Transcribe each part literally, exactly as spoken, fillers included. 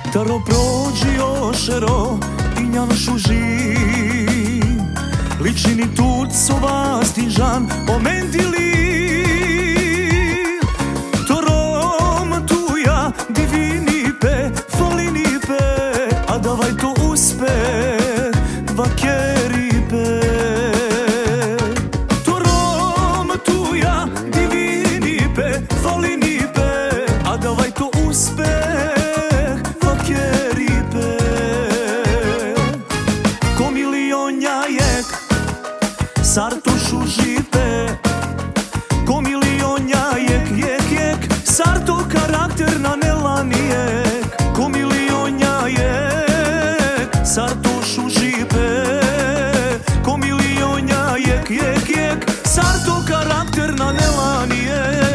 Tëro progjio shëro i njanë shuzhim Liqini tutë sovas t'i nxan momenti lir Tëro më tuja divini pe folini pe A davaj to uspe vakeri pe Tëro më tuja divini pe folini pe A davaj to uspe Sarto shuzhipe Ko milionja jek, jek, jek Sarto karakter na nelani jek Ko milionja jek Sarto shuzhipe Ko milionja jek, jek, jek Sarto karakter na nelani jek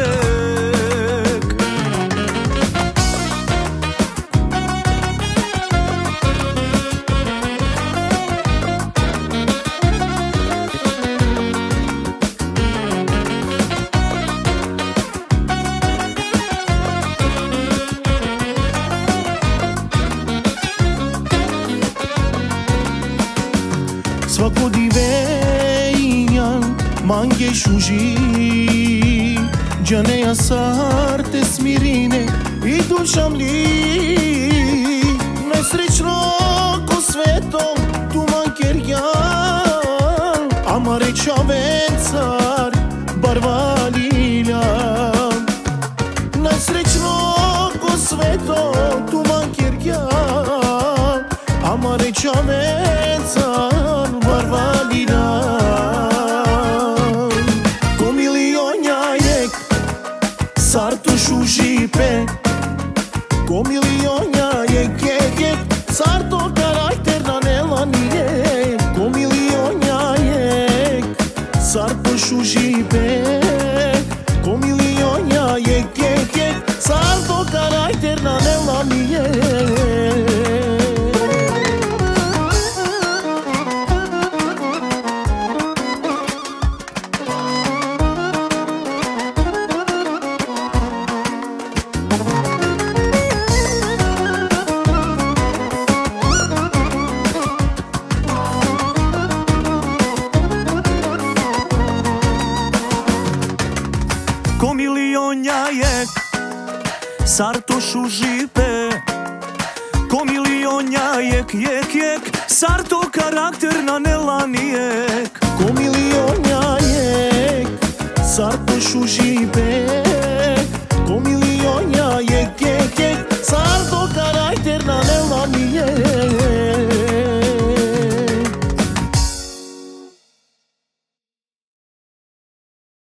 Svakodivejnjan mange shuži Gjaneja sarte smirine I duša mli Najsrećno ko svetom tu mankerjan Amare čavencar barvaliljan Najsrećno ko svetom tu mankerjan Amare čavencar Ko milionja jek Sarto shuzhipe Ko milionja jek, jek, jek Sarto karakter na nelani jek Ko milionja jek Sarto shuzhipe Ko milionja jek, jek, jek Sarto karakter na nelani jek Ko milionja jek Sarto shuzhipe Ko milionja jek, jek, jek Sarto karakter na nelani jek Ko milionja jek Sarto shuzhipe Ko milionja jek